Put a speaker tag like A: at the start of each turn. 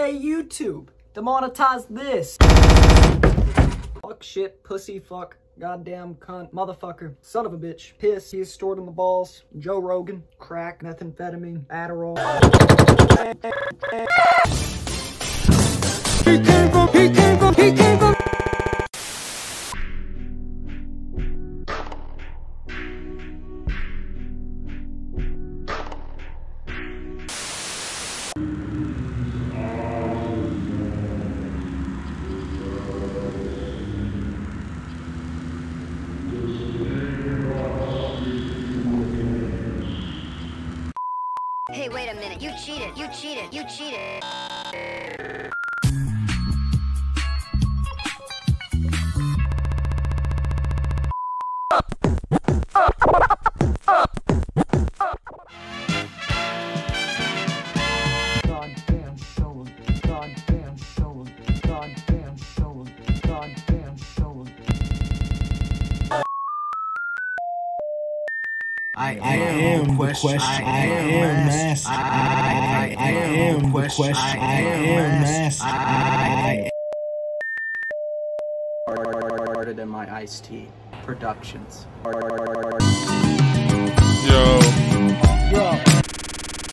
A: Hey YouTube, demonetize this. Fuck, shit, pussy, fuck, goddamn cunt, motherfucker, son of a bitch, piss, he is stored in the balls, Joe Rogan, crack, methamphetamine, Adderall. He came from.
B: Hey, wait a minute. You cheated. You cheated. You cheated.
A: Goddamn show. Goddamn show. Goddamn show. Goddamn show.
C: I am the question. I am master. I am the question. I am master. I
D: Started in my iced tea productions.
E: Yo.